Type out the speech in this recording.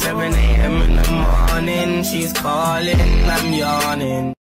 7 a.m. in the morning, she's calling, I'm yawning.